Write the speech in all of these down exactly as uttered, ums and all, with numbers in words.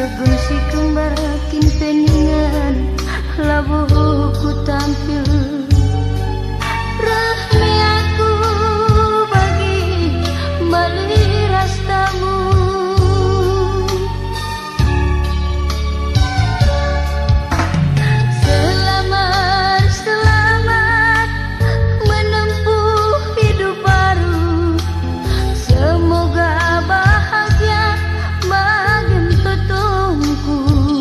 Tegun si kembakin peningan labuh ku tampil rahmi aku bagi bali rastamu. Selamat selamat menempuh hidup baru, semoga bahagia makin tutungku.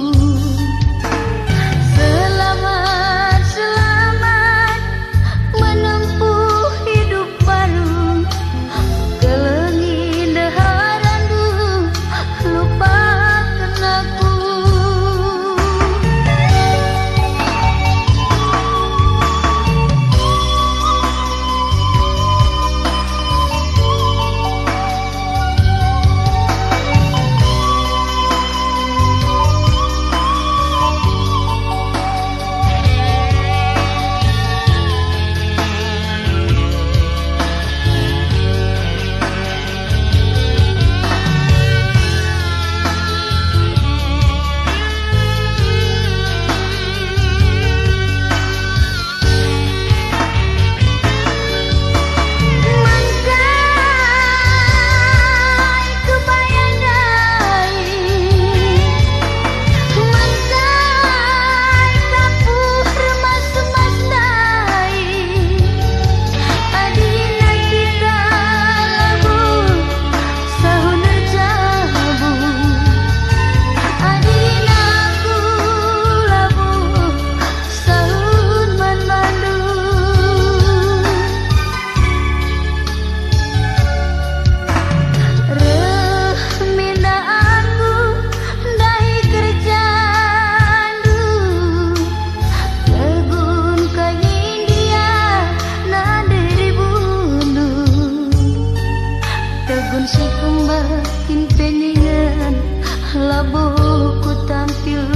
Selamat selamat menempuh hidup baru, kelengin deharandu lupakan aku. Tegun si kembakin peningan labuh ku tampil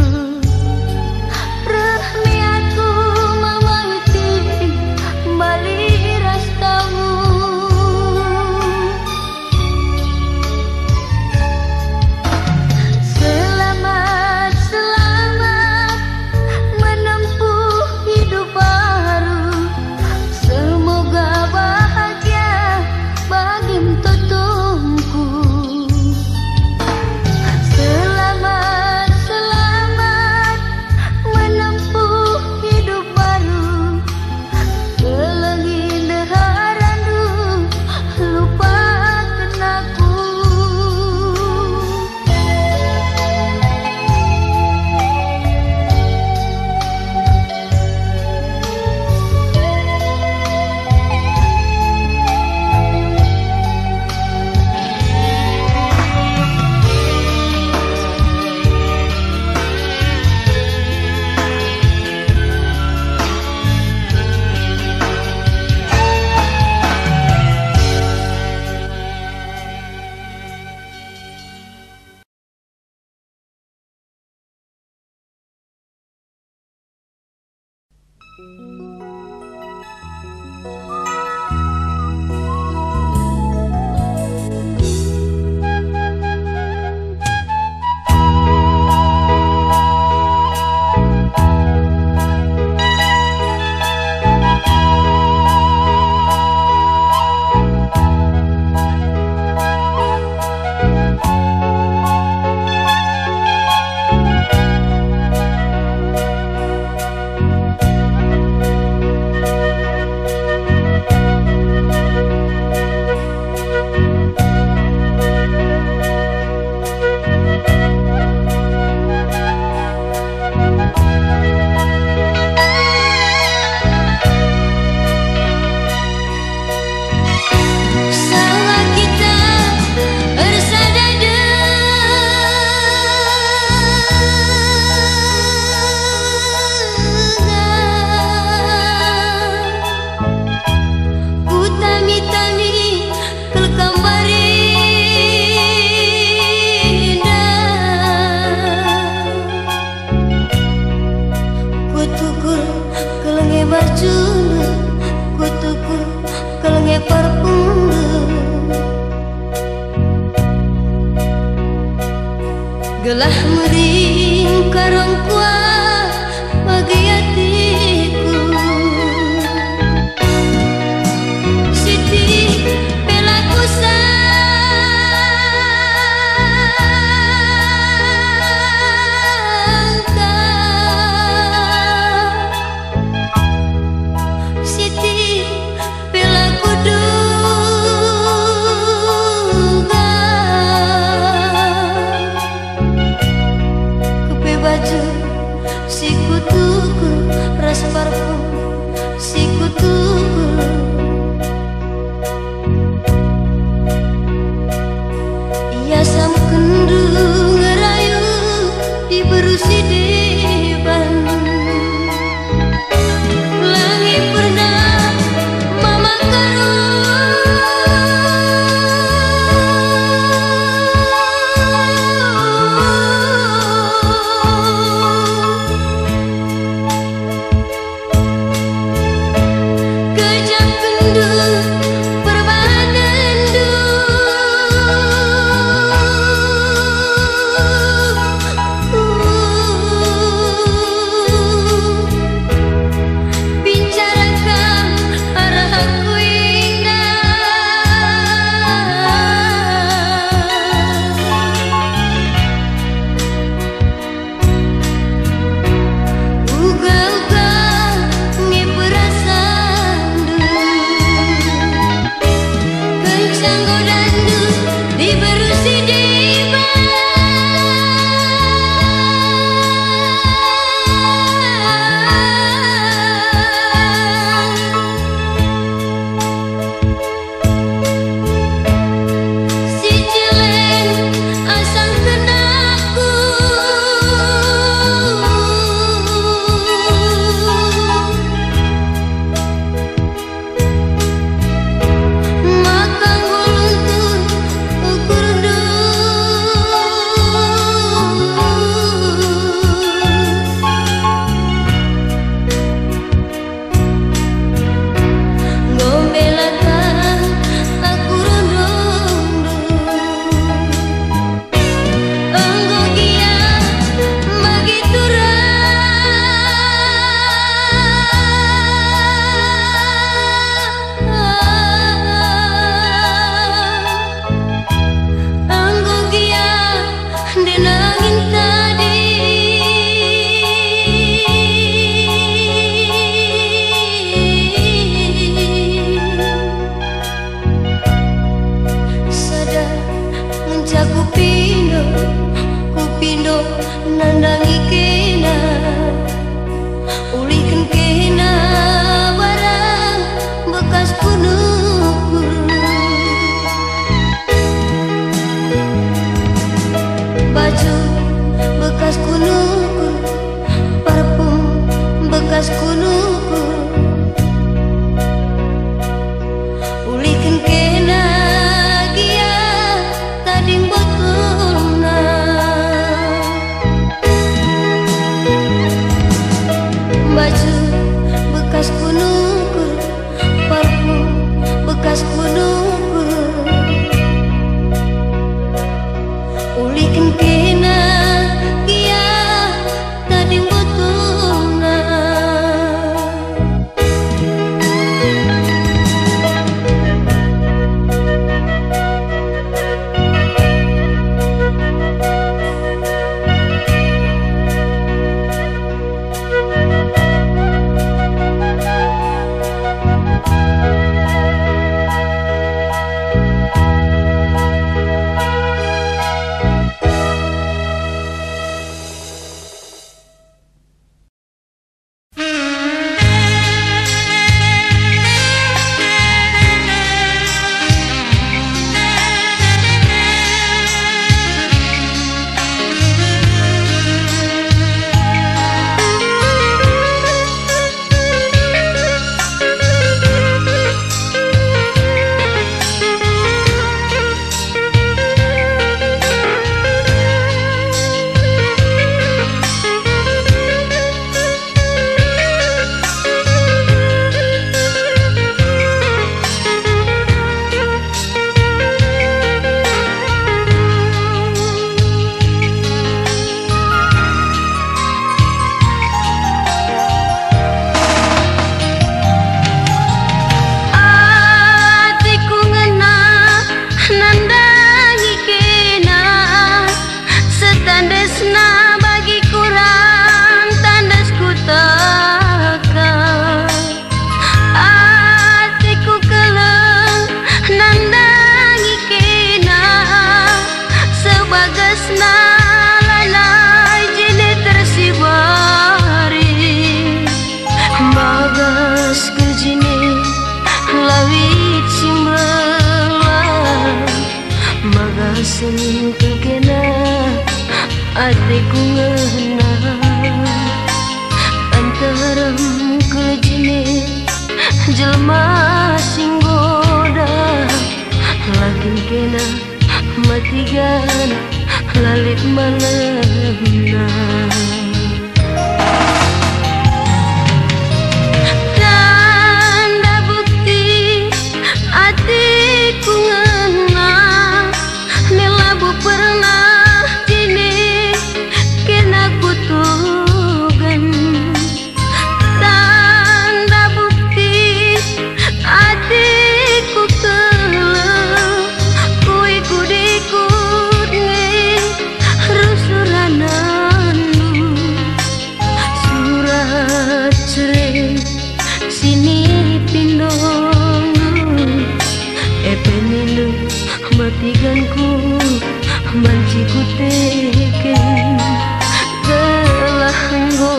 rahmi aku mamaiti bali rastamu. Selamat selamat menempuh hidup baru, semoga bahagia bagi tutungku. Selamat selamat menempuh hidup baru, kelengin deharandu lupakan aku. gelah mering karong kuat bagi hatiku. Siti pelaku sangka, Siti pelaku duga, kepe baju si kutuku, ras parfum si kutuku. Ia sam kendu ngerayu di berusi depan. Langit pernah mama kejap kendu perbadandu. Bicarakan arah aku indah, uga-uga nge perasaandu, kencang godandu di berusi depan. Si jelek asang kenaku, makang gulungku ukur ngombelakan aku rundung. Enggo gia begitu enggo gia denangin tadi. Sadar menjagu pindo, kupindo nandangi kena, ulihkan kena barang bekas kunuku. Baju bekas kunuku, parfum bekas kunuku, ulihkan kena gia tading botolna. Tresna bagi kurang tandas ku tekan, hatiku keleng nandangi kena sebagasna lanai jene tersibari bagas kejine lawit simbelan magasen kekena hatiku ngena antarem kejine jelma singgoda lakin kena matigan lalit malemna. Tanda bukti hatiku ngena nelabu pernah jini kena kutugan. Tanda bukti hatiku keleng kui kudikut nge rusuranandu surat cerai sini pindongu epenilu matiganku manciku teken telah nggo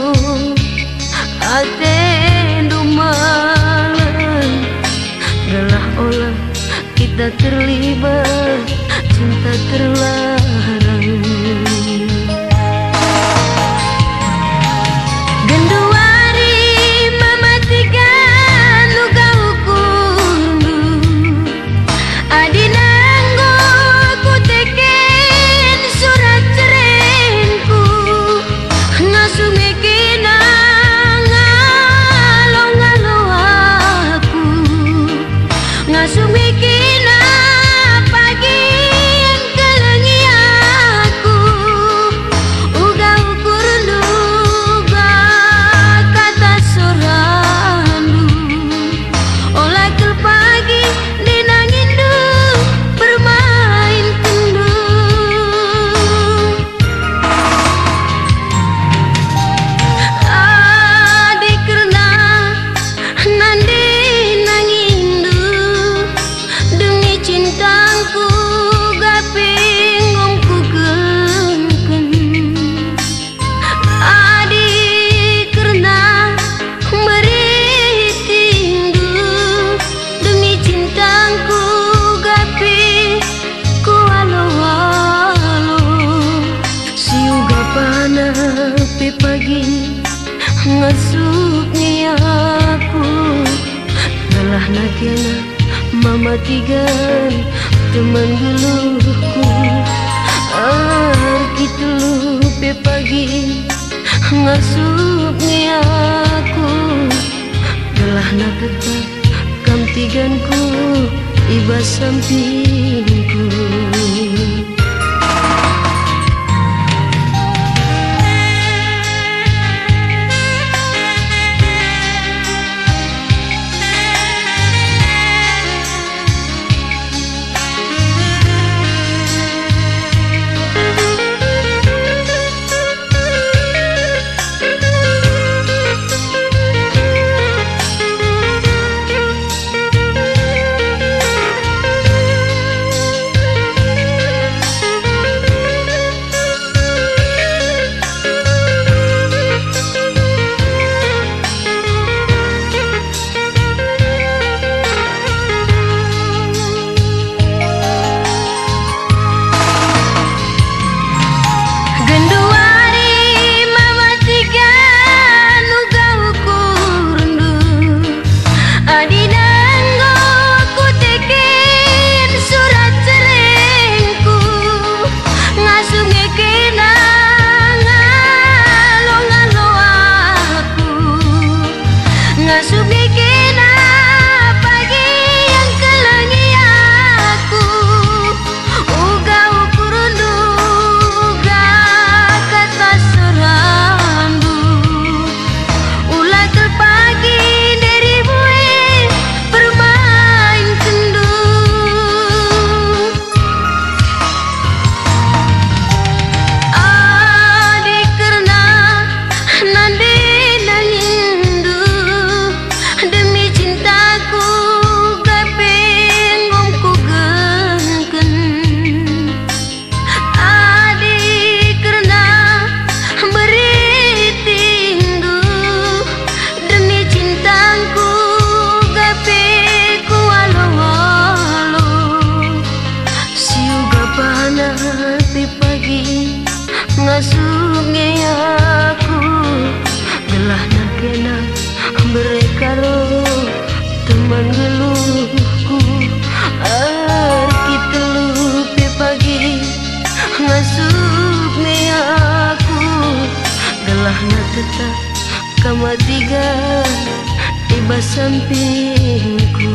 atendu malam gelah olah kita terlibat cinta terlarang. Genduari mematikan luka ukundu adinanggo ku teken surat cerengku ngasume kena ngalo-ngalo aku ngasume kena pagi yang kelengi aku uga ukur luga kata sorandu olah kel pagi dinangindu bermain kendu. Adik kerna nandi nangindu demi cintaku gaping ku gengken. Adik kerna meritindu demi cintaku gaping ku alo-alo siuga panapi pagi ngasuknya aku telah nakena mamatigan teman duluku arki lupe pagi ngasuknya aku telah naketa kamtiganku iba sampingku. ngasuhnya aku gelah nakena berkaro teman geluhku arki telupi pagi ngasuhnya aku gelah nateta kama tiga tiba sampingku.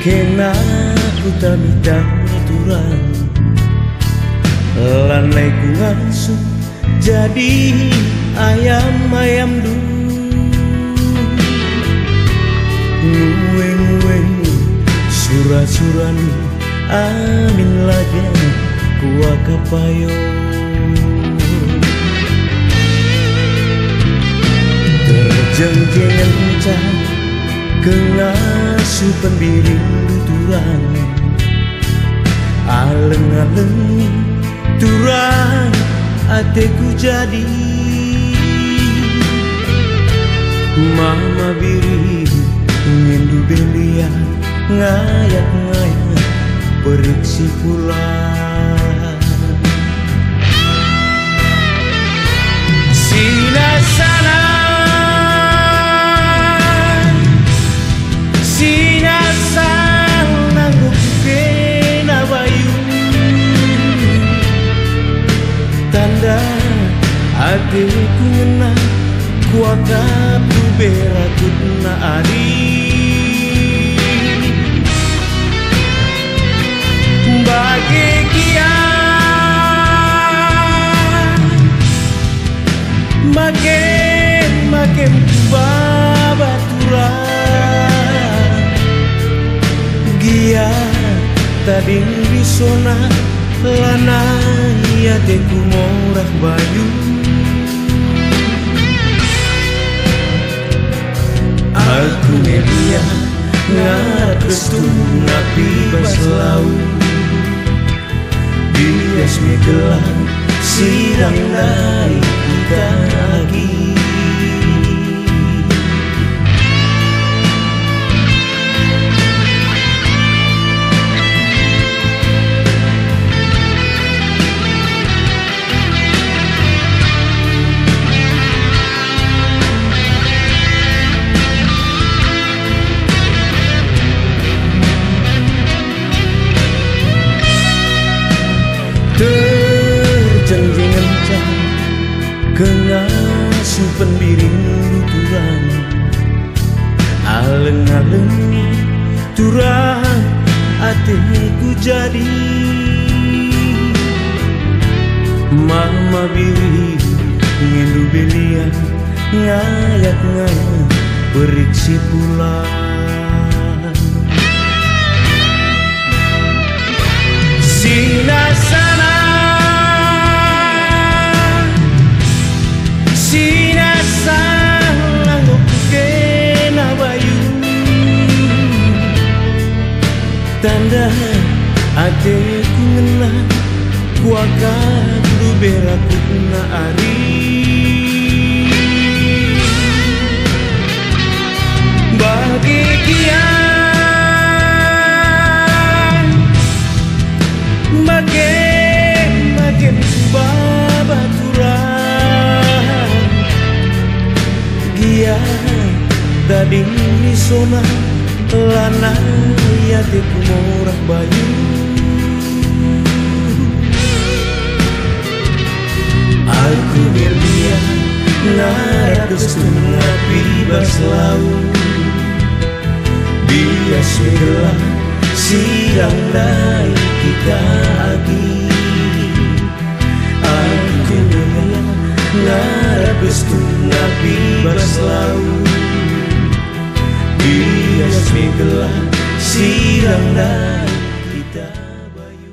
kena ku tamita aturan lanai ku ngasuh jadi ayam-ayam du ngueng-ngueng surat-surani amin lagi kuwa kapayo terjengking encah kengasuh penbiring tuturang aleng-aleng turang ateku jadi mama biri ngindu belia ngayak-ngayak periksi pula sina sana sina sana ngukena bayu tanda hatiku ngena kuakap tu berakut na adi bahagia makin makin babaturan gia tading bisona lana ya teku morak bayu aku media ngarap restu ngapi baslau bias megelang sidang naik kita lagi terjengking encah kengasuh penbiring turang aleng-aleng turang hatiku jadi mama biri ngindu belia ngayak-ngayak periksi pula sina sana sina sana ngukena bayu tanda ateku ngena kuakan du berakut na ari bahagia makin makin babaturan gia tading risona lana ya teku morak bayu aku berdia ngarak setengah bibas laut bias megelang sidang naik kita lagi aku ngarap setengah bibas laut bias megelang sidang naik kita bayu.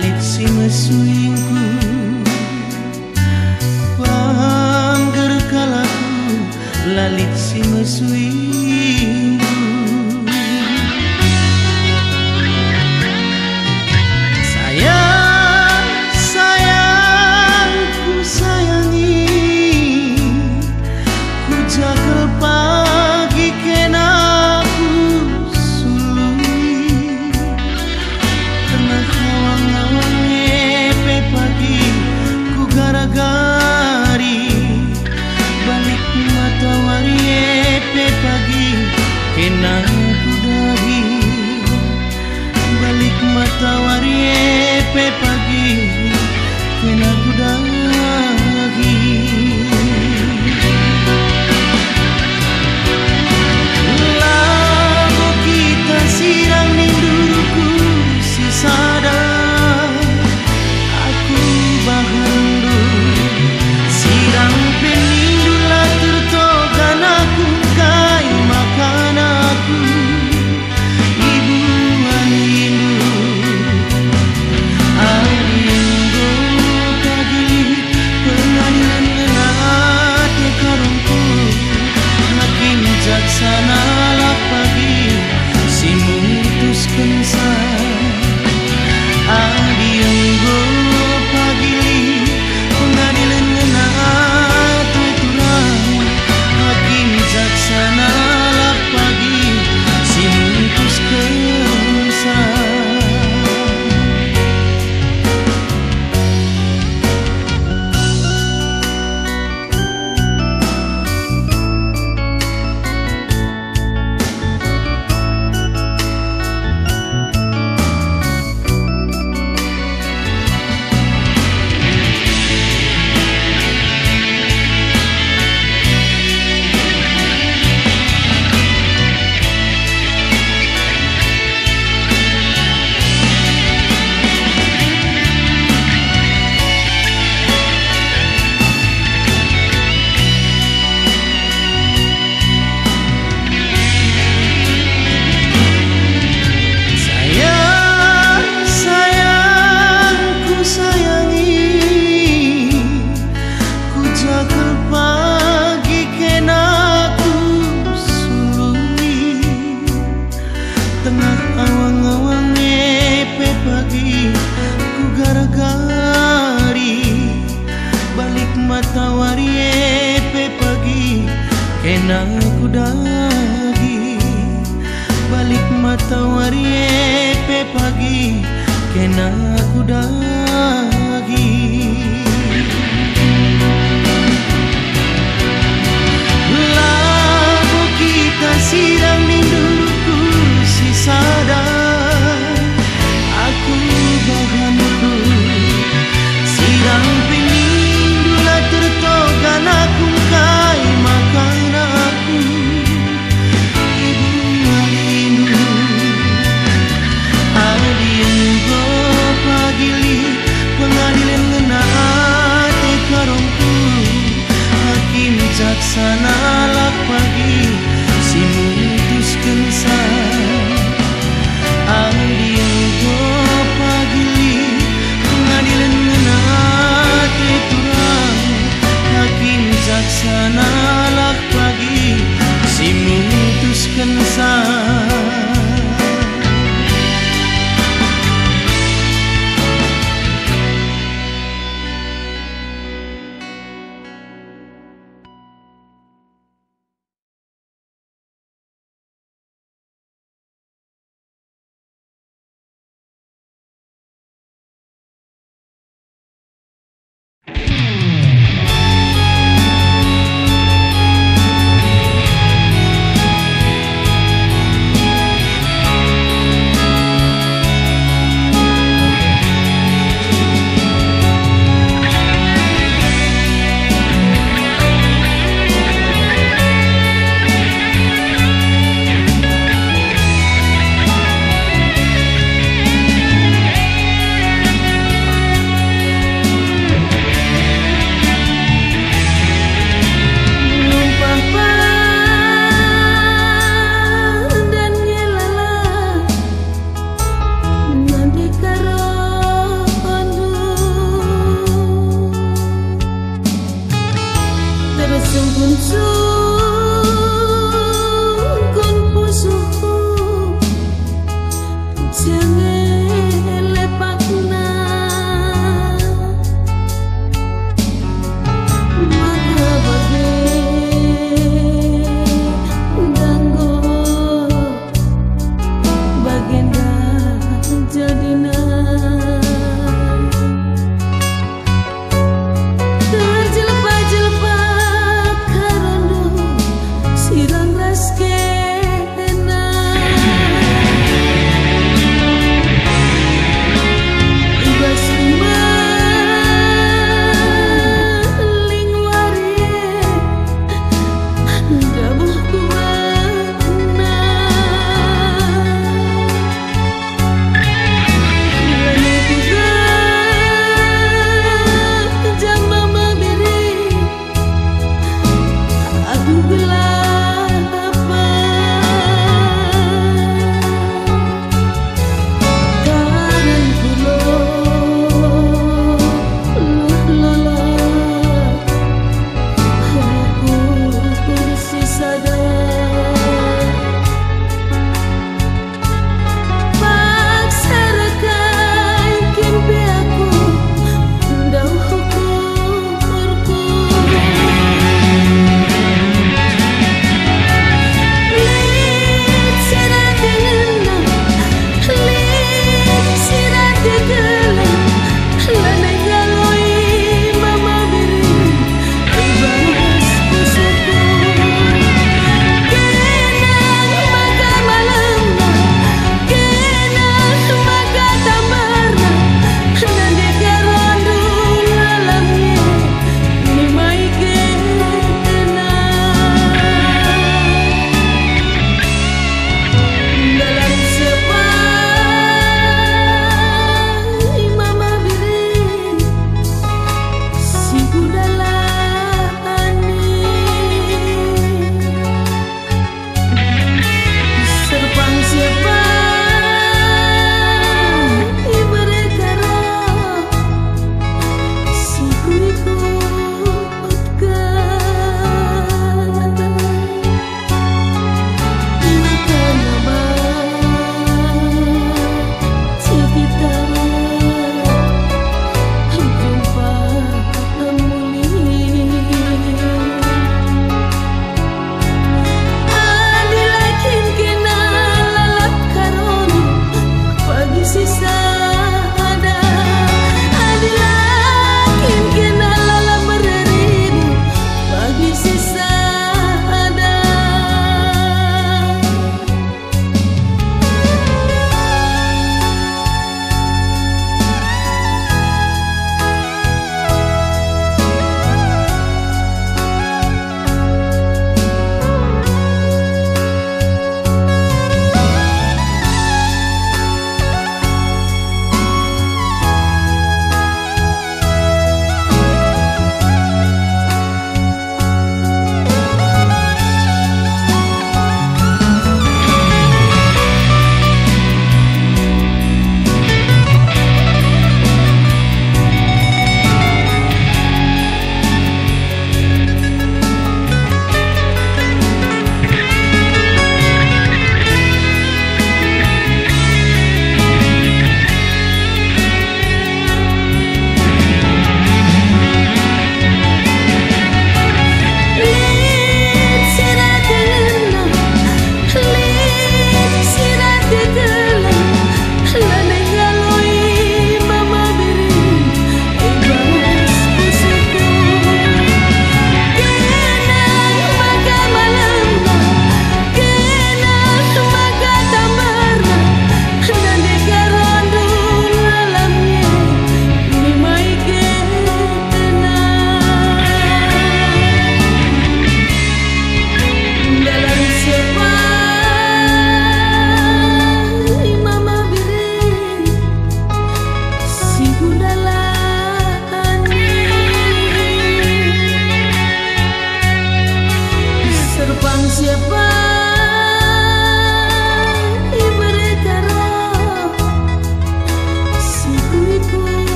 lalit si mesuingku pangger kalaku lalit si mesuingku sayang sayangku sayangi ku jagal pagi kena ku sului tengah awang-awang epe pagi ku gara-gari balik matahari epe pagi kena ku dahi balik matahari epe pagi kena ku dahi lalu kita siram ninduku si sadar aku bahandu siram penindulah tertogan aku kai makan aku ibu anindu anindu kagi pengadilan ngenate karungku makin jaksana lah pagi si mutuskan saya adianggo pagi pengadilan ngenate turang makin jaksana lah pagi si mutuskan saya tengah awang-awang epe pagi ku gara-gari balik matahari epe pagi kena ku dahi balik matahari epe pagi kena ku dahi lalu kita siram ninduku si sadar aku bahandu siram penindulah tertogan aku kai makan aku ibu anindu adianggo pagili pengadilan ngenate karungku hakim jaksana lah pagi si mutuskan saya adianggo pagili pengadilan ngenate turang hakim jaksana lah pagi si mutuskan saya Sirang ras kena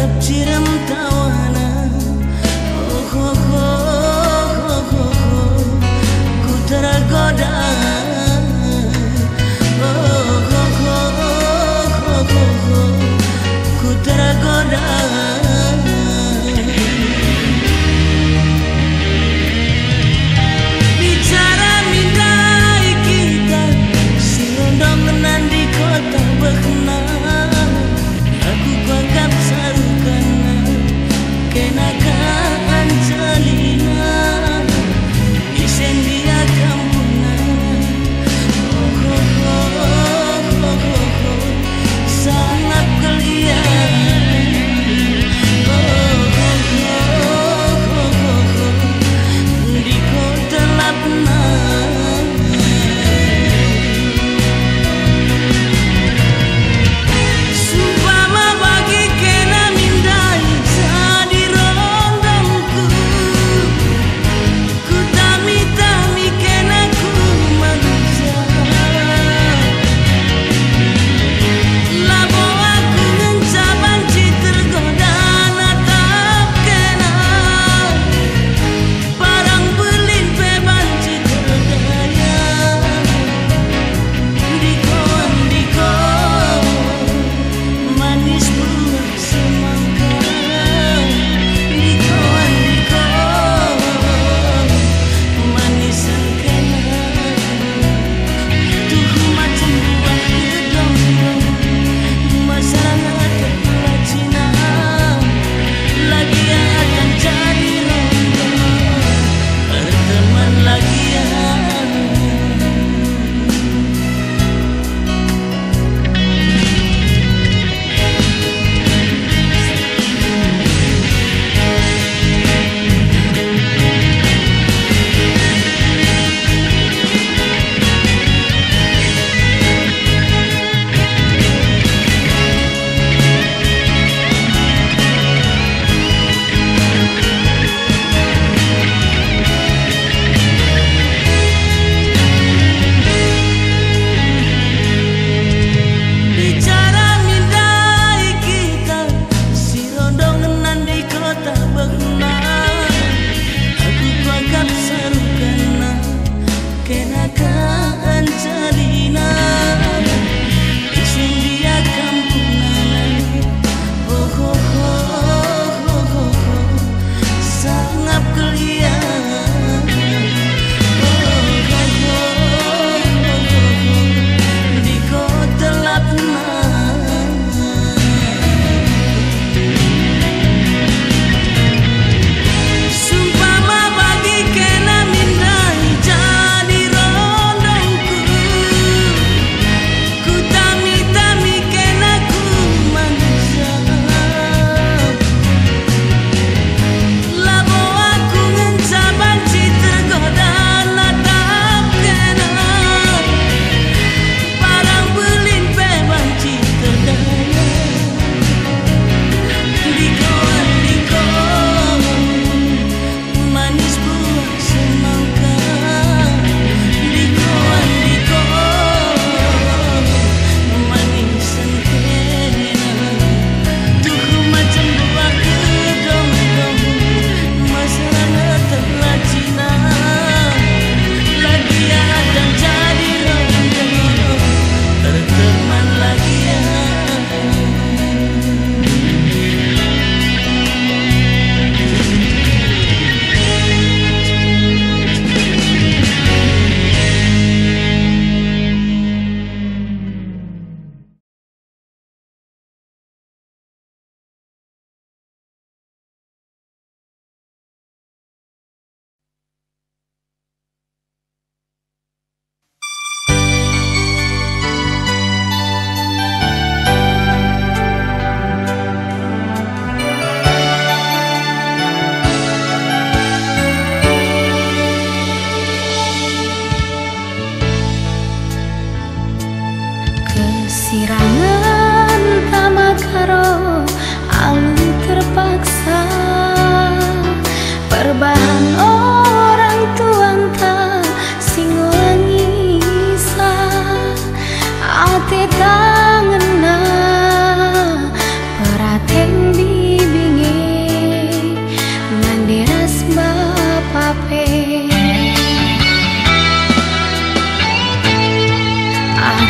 Bakap ciram tawana. Oh, oh, oh, oh, oh, oh. Ku tergoda. Oh, oh, oh, oh, oh, oh. Ku tergoda. Bicara mindai kita silondongan di kota Bekna. Aku bakap sarukana kenakaan Angelina isen dia kampungan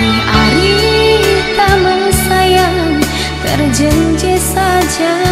Ari-ari tak sayang terjenje saja.